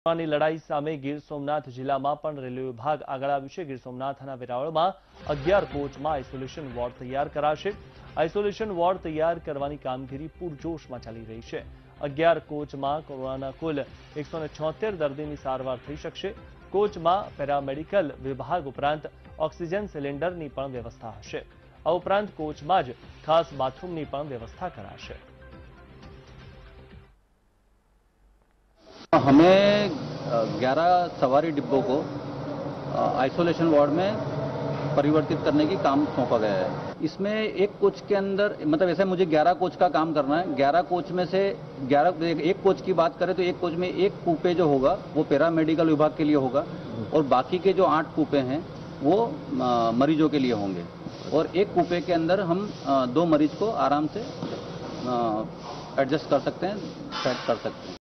કોરોનાની લડાઈ સામે ગીર સોમનાથ જિલ્લામાં પણ રેલવે વિભાગ આગળ આવ્યું છે। ગીર સોમનાથના વેરાવળમાં 11 કોચમાં આઇસોલેશન વોર્ડ તૈયાર કરાશે। આઇસોલેશન વોર્ડ તૈયાર કરવાની કામગીરી પૂરજોશમાં ચાલી રહી છે। 11 કોચમાં કોરોનાના કુલ 176 દર્દીની સારવાર થઈ શકશે। કોચમાં પેરામેડિકલ વિભાગ ઉપરાંત ઓક્સિજન સિલિન્ડરની પણ વ્યવસ્થા હશે। આ ઉપરાંત કોચમાં જ ખાસ બાથરૂમની પણ વ્યવસ્થા કરાશે। हमें 11 सवारी डिब्बों को आइसोलेशन वार्ड में परिवर्तित करने की काम सौंपा गया है। इसमें एक कोच के अंदर मतलब ऐसे मुझे 11 कोच का काम करना है। 11 कोच में से 11 एक कोच की बात करें तो एक कोच में एक कूपे जो होगा वो पैरामेडिकल विभाग के लिए होगा और बाकी के जो 8 कूपे हैं वो मरीजों के लिए होंगे। और एक कूपे के अंदर हम 2 मरीज को आराम से एडजस्ट कर सकते हैं, सेट कर सकते हैं।